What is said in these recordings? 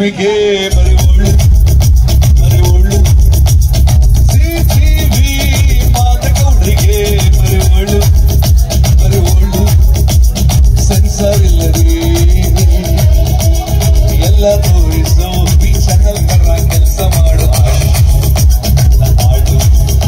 ಸುಬ್ಬಲಕ್ಷ್ಮಿಗೆ ಬರುವಳು ಬರುವಳು CTV ಮಾದಗೌಡರಿಗೆ ಬರುವಳು ಬರುವಳು sensor ಇಲ್ಲದೆ ಎಲ್ಲ ತೋರಿಸೋ ಈ ಚಾನಲ್ ಕರ ಕೆಲಸ ಮಾಡು ಹಾಡು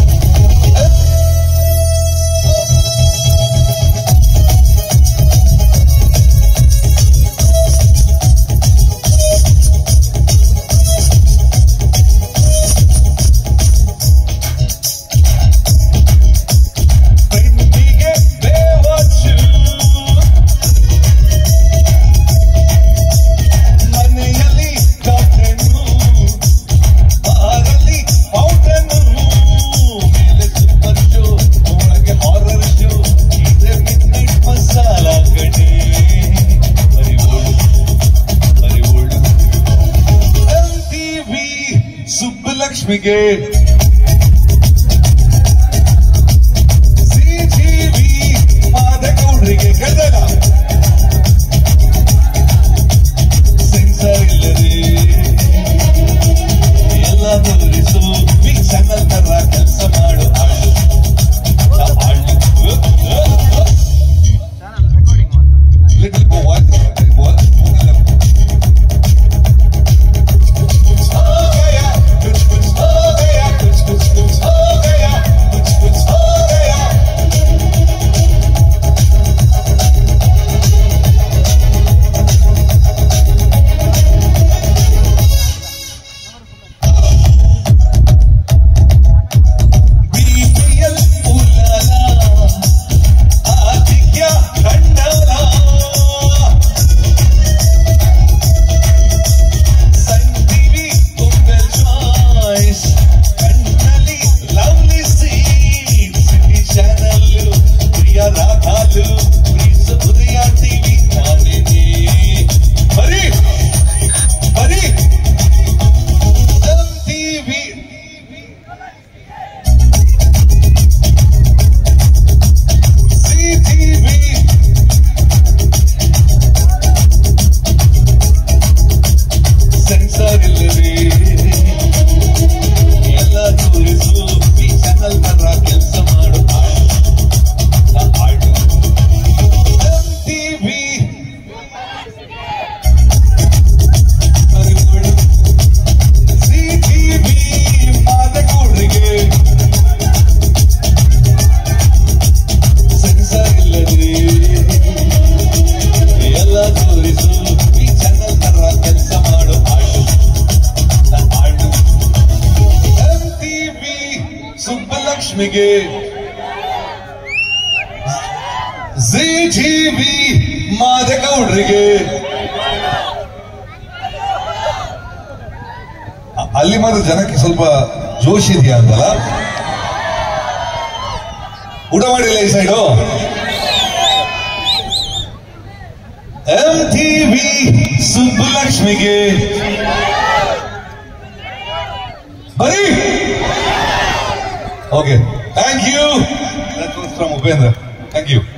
ಸುಬ್ಬಲಕ್ಷ್ಮಿಗೆ ಸಿಟಿವಿ ಮಾದಗೌಡರಿಗೆ ಗದ್ದಲ ಸೆನ್ಸರ್ ಇಲ್ಲದೆ ಎಲ್ಲ ತೋರಿಸು ಈ ಚಾನಲ್ ತರ ಕೆಲಸ ಮಾಡು ಸುಬ್ಬಲಕ್ಷ್ಮಿಗೆ ಸಿಟಿವಿ ಮಾದಗೌಡರಿಗೆ ಅಲ್ಲಿ ಮಾತ್ರ ಜನಕ್ಕೆ ಸ್ವಲ್ಪ ಜೋಶ್ ಇದೆಯಾ ಅಂತಲ್ಲ ಊಟ ಮಾಡಿಲ್ಲ ಈ ಸೈಡು MTV ಸುಬ್ಬಲಕ್ಷ್ಮಿಗೆ ಬರೀ Okay, thank you. That was from Upendra. Thank you.